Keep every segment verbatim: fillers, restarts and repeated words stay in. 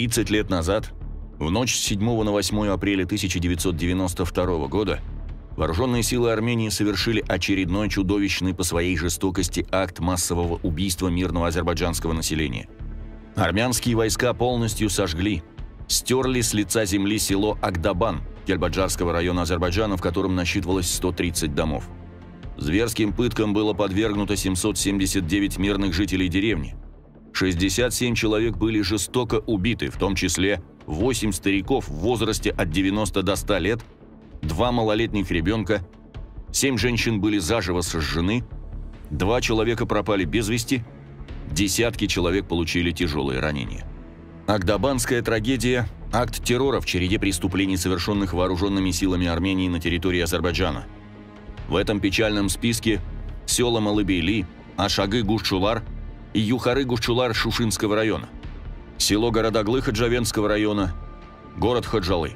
тридцать лет назад, в ночь с седьмого на восьмое апреля тысяча девятьсот девяносто второго года, вооруженные силы Армении совершили очередной чудовищный по своей жестокости акт массового убийства мирного азербайджанского населения. Армянские войска полностью сожгли, стерли с лица земли село Агдабан Кельбаджарского района Азербайджана, в котором насчитывалось сто тридцать домов. Зверским пыткам было подвергнуто семьсот семьдесят девять мирных жителей деревни. шестьдесят семь человек были жестоко убиты, в том числе восемь стариков в возрасте от девяноста до ста лет, два малолетних ребенка, семь женщин были заживо сожжены, два человека пропали без вести, десятки человек получили тяжелые ранения. Агдабанская трагедия – акт террора в череде преступлений, совершенных вооруженными силами Армении на территории Азербайджана. В этом печальном списке села Малыбейли, Ашагы-Гушчулар и Юхары-Гушчулар Шушинского района, село Городаглы Хаджавенского района, город Хаджалы.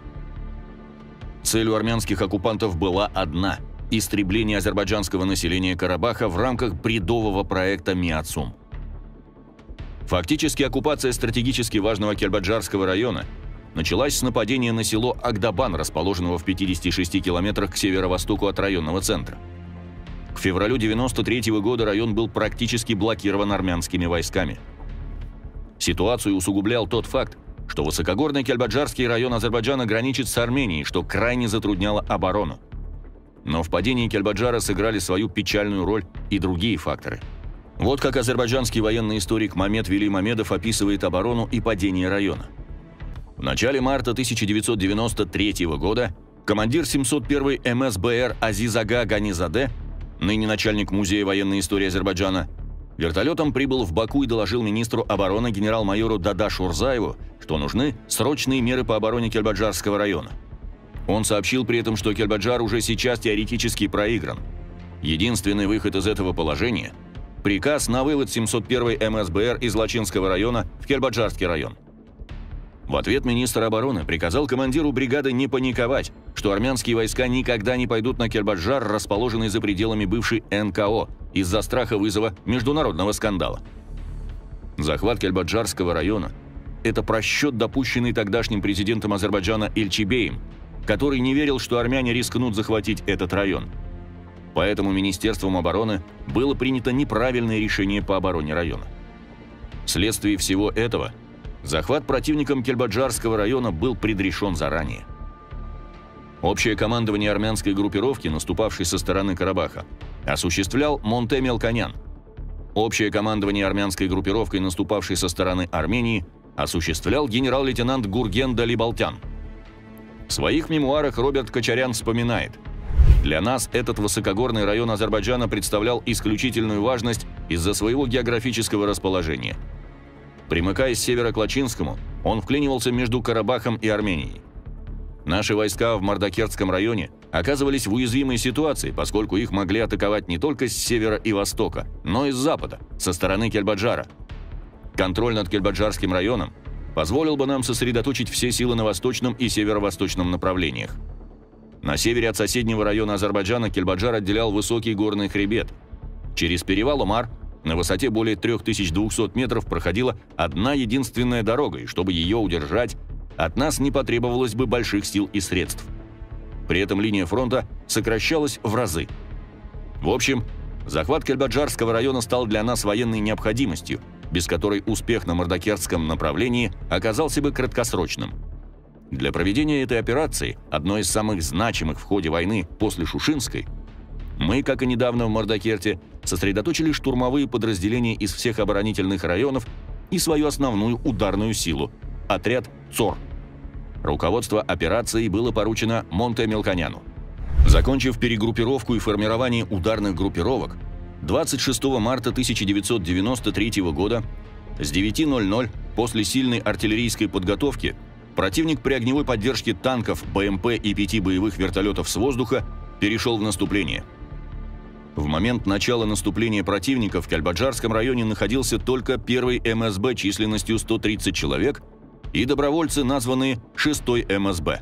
Целью армянских оккупантов была одна – истребление азербайджанского населения Карабаха в рамках бредового проекта Миацум. Фактически оккупация стратегически важного Кельбаджарского района началась с нападения на село Агдабан, расположенного в пятидесяти шести километрах к северо-востоку от районного центра. К февралю девяносто третьего года район был практически блокирован армянскими войсками. Ситуацию усугублял тот факт, что высокогорный Кельбаджарский район Азербайджана граничит с Арменией, что крайне затрудняло оборону. Но в падении Кельбаджара сыграли свою печальную роль и другие факторы. Вот как азербайджанский военный историк Мамед Вели Мамедов описывает оборону и падение района. В начале марта тысяча девятьсот девяносто третьего года командир семьсот первой эм эс бэ эр Азиз Ага Ганизаде, ныне начальник Музея военной истории Азербайджана, вертолетом прибыл в Баку и доложил министру обороны генерал-майору Дадашу Урзаеву, что нужны срочные меры по обороне Кельбаджарского района. Он сообщил при этом, что Кельбаджар уже сейчас теоретически проигран. Единственный выход из этого положения – приказ на вывод семьсот первой эм эс бэ эр из Лачинского района в Кельбаджарский район. В ответ министр обороны приказал командиру бригады не паниковать, что армянские войска никогда не пойдут на Кельбаджар, расположенный за пределами бывшей эн ка о, из-за страха вызова международного скандала. Захват Кельбаджарского района – это просчет, допущенный тогдашним президентом Азербайджана Эльчибеем, который не верил, что армяне рискнут захватить этот район. Поэтому Министерством обороны было принято неправильное решение по обороне района. Вследствие всего этого захват противником Кельбаджарского района был предрешен заранее. Общее командование армянской группировки, наступавшей со стороны Карабаха, осуществлял Монте Мелконян. Общее командование армянской группировкой, наступавшей со стороны Армении, осуществлял генерал-лейтенант Гурген Далибалтян. В своих мемуарах Роберт Кочарян вспоминает: «Для нас этот высокогорный район Азербайджана представлял исключительную важность из-за своего географического расположения. Примыкая с севера к Лачинскому, он вклинивался между Карабахом и Арменией. Наши войска в Мардакертском районе оказывались в уязвимой ситуации, поскольку их могли атаковать не только с севера и востока, но и с запада, со стороны Кельбаджара. Контроль над Кельбаджарским районом позволил бы нам сосредоточить все силы на восточном и северо-восточном направлениях. На севере от соседнего района Азербайджана Кельбаджар отделял высокий горный хребет. Через перевал Умар на высоте более трёх тысяч двухсот метров проходила одна единственная дорога, и чтобы ее удержать, от нас не потребовалось бы больших сил и средств. При этом линия фронта сокращалась в разы. В общем, захват Кельбаджарского района стал для нас военной необходимостью, без которой успех на Мардакертском направлении оказался бы краткосрочным. Для проведения этой операции, одной из самых значимых в ходе войны после Шушинской, мы, как и недавно в Мардакерте, сосредоточили штурмовые подразделения из всех оборонительных районов и свою основную ударную силу – отряд ЦОР. Руководство операцией было поручено Монте Мелконяну. Закончив перегруппировку и формирование ударных группировок, двадцать шестого марта тысяча девятьсот девяносто третьего года с девяти ноль-ноль после сильной артиллерийской подготовки противник при огневой поддержке танков, бэ эм пэ и пяти боевых вертолетов с воздуха перешел в наступление. В момент начала наступления противника в Кельбаджарском районе находился только первый эм эс бэ численностью сто тридцать человек и добровольцы, названные шестой эм эс бэ.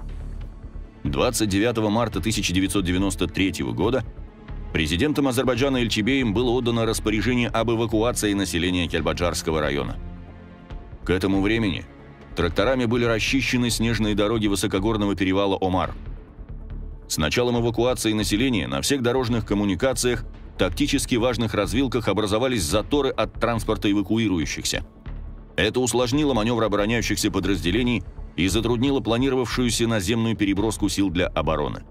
двадцать девятого марта тысяча девятьсот девяносто третьего года президентом Азербайджана Эльчибеем было отдано распоряжение об эвакуации населения Кельбаджарского района. К этому времени тракторами были расчищены снежные дороги высокогорного перевала Омар. С началом эвакуации населения на всех дорожных коммуникациях, тактически важных развилках образовались заторы от транспорта эвакуирующихся. Это усложнило маневр обороняющихся подразделений и затруднило планировавшуюся наземную переброску сил для обороны.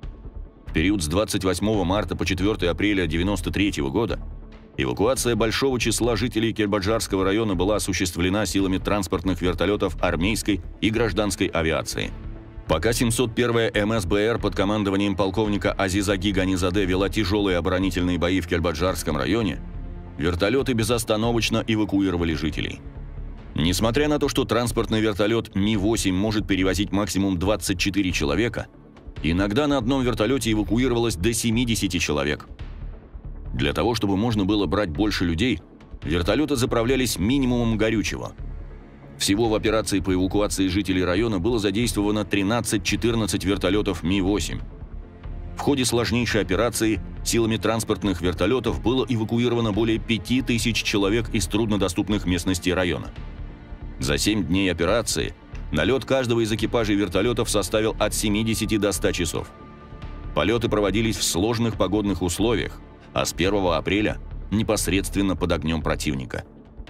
В период с двадцать восьмого марта по четвёртое апреля девяносто третьего года эвакуация большого числа жителей Кельбаджарского района была осуществлена силами транспортных вертолетов армейской и гражданской авиации. Пока семьсот первая эм эс бэ эр под командованием полковника Азизаги Ганизаде вела тяжелые оборонительные бои в Кельбаджарском районе, вертолеты безостановочно эвакуировали жителей. Несмотря на то, что транспортный вертолет Ми восемь может перевозить максимум двадцать четыре человека, иногда на одном вертолете эвакуировалось до семидесяти человек. Для того, чтобы можно было брать больше людей, вертолеты заправлялись минимумом горючего. Всего в операции по эвакуации жителей района было задействовано тринадцать-четырнадцать вертолетов Ми восемь. В ходе сложнейшей операции силами транспортных вертолетов было эвакуировано более пяти тысяч человек из труднодоступных местностей района. За семь дней операции налет каждого из экипажей вертолетов составил от семидесяти до ста часов. Полеты проводились в сложных погодных условиях, а с первого апреля непосредственно под огнем противника.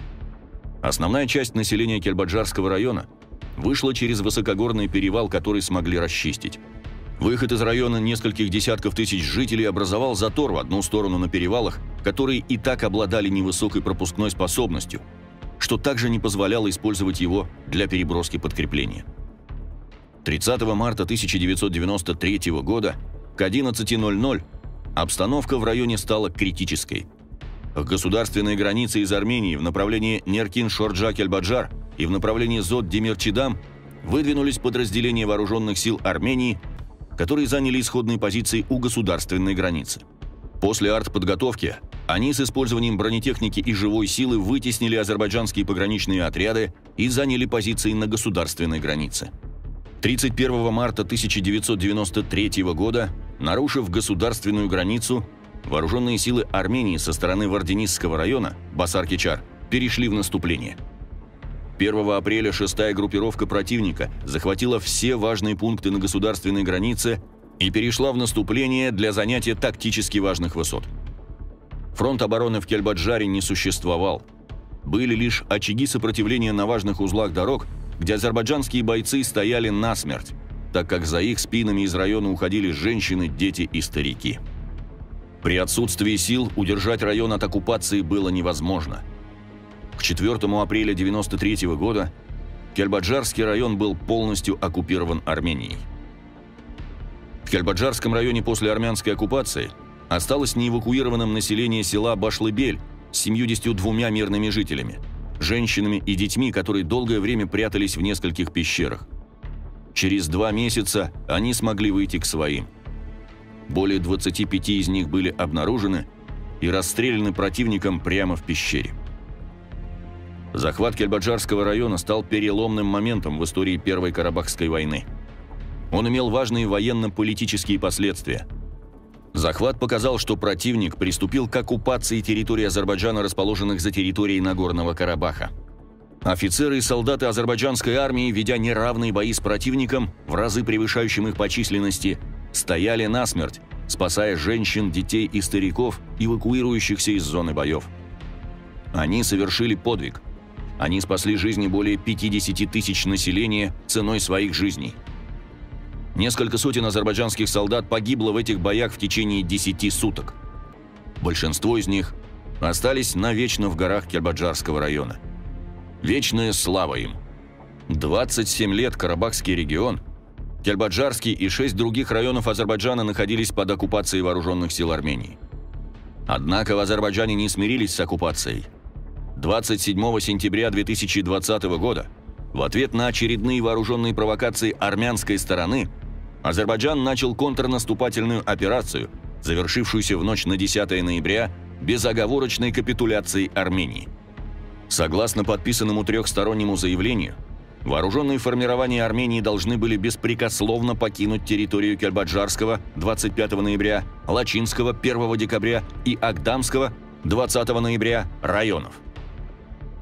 Основная часть населения Кельбаджарского района вышла через высокогорный перевал, который смогли расчистить. Выход из района нескольких десятков тысяч жителей образовал затор в одну сторону на перевалах, которые и так обладали невысокой пропускной способностью, что также не позволяло использовать его для переброски подкрепления. тридцатого марта тысяча девятьсот девяносто третьего года к одиннадцати ноль-ноль обстановка в районе стала критической. К государственной границе из Армении в направлении Неркин-Шорджа-Кельбаджар и в направлении Зод-Демирчидам выдвинулись подразделения вооруженных сил Армении, которые заняли исходные позиции у государственной границы. После артподготовки они с использованием бронетехники и живой силы вытеснили азербайджанские пограничные отряды и заняли позиции на государственной границе. тридцать первого марта тысяча девятьсот девяносто третьего года, нарушив государственную границу, вооруженные силы Армении со стороны Варденисского района, Басар-Кечар, перешли в наступление. первого апреля шестая группировка противника захватила все важные пункты на государственной границе и перешла в наступление для занятия тактически важных высот. Фронт обороны в Кельбаджаре не существовал. Были лишь очаги сопротивления на важных узлах дорог, где азербайджанские бойцы стояли насмерть, так как за их спинами из района уходили женщины, дети и старики. При отсутствии сил удержать район от оккупации было невозможно. К четвёртому апреля девяносто третьего года Кельбаджарский район был полностью оккупирован Арменией. В Кельбаджарском районе после армянской оккупации осталось неэвакуированным население села Башлыбель с семьюдесятью двумя мирными жителями, женщинами и детьми, которые долгое время прятались в нескольких пещерах. Через два месяца они смогли выйти к своим. Более двадцати пяти из них были обнаружены и расстреляны противником прямо в пещере. Захват Кельбаджарского района стал переломным моментом в истории Первой Карабахской войны. Он имел важные военно-политические последствия. Захват показал, что противник приступил к оккупации территорий Азербайджана, расположенных за территорией Нагорного Карабаха. Офицеры и солдаты азербайджанской армии, ведя неравные бои с противником, в разы превышающим их по численности, стояли насмерть, спасая женщин, детей и стариков, эвакуирующихся из зоны боев. Они совершили подвиг. Они спасли жизни более пятидесяти тысяч населения ценой своих жизней. Несколько сотен азербайджанских солдат погибло в этих боях в течение десяти суток. Большинство из них остались навечно в горах Кельбаджарского района. Вечная слава им! двадцать семь лет Карабахский регион, Кельбаджарский и шесть других районов Азербайджана находились под оккупацией вооруженных сил Армении. Однако в Азербайджане не смирились с оккупацией. двадцать седьмого сентября две тысячи двадцатого года, в ответ на очередные вооруженные провокации армянской стороны, Азербайджан начал контрнаступательную операцию, завершившуюся в ночь на десятое ноября безоговорочной капитуляцией Армении. Согласно подписанному трехстороннему заявлению, вооруженные формирования Армении должны были беспрекословно покинуть территорию Кельбаджарского двадцать пятого ноября, Лачинского первого декабря и Агдамского двадцатого ноября районов.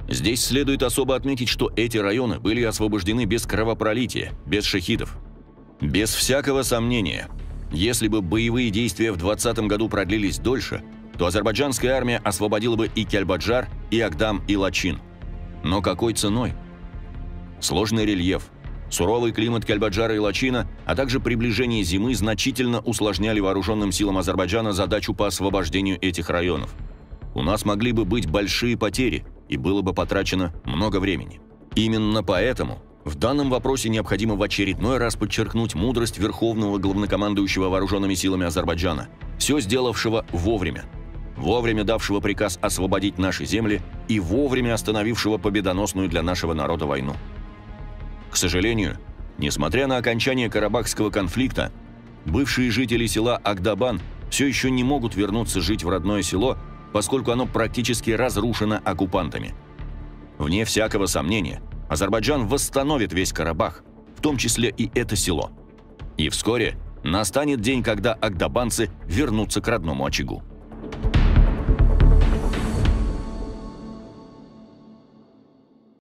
Здесь следует особо отметить, что эти районы были освобождены без кровопролития, без шахидов. Без всякого сомнения, если бы боевые действия в двадцатом году продлились дольше, то азербайджанская армия освободила бы и Кельбаджар, и Агдам, и Лачин. Но какой ценой? Сложный рельеф, суровый климат Кельбаджара и Лачина, а также приближение зимы значительно усложняли вооруженным силам Азербайджана задачу по освобождению этих районов. У нас могли бы быть большие потери, и было бы потрачено много времени. Именно поэтому в данном вопросе необходимо в очередной раз подчеркнуть мудрость верховного главнокомандующего вооруженными силами Азербайджана, все сделавшего вовремя, вовремя давшего приказ освободить наши земли и вовремя остановившего победоносную для нашего народа войну. К сожалению, несмотря на окончание Карабахского конфликта, бывшие жители села Агдабан все еще не могут вернуться жить в родное село, поскольку оно практически разрушено оккупантами. Вне всякого сомнения, Азербайджан восстановит весь Карабах, в том числе и это село. И вскоре настанет день, когда агдабанцы вернутся к родному очагу.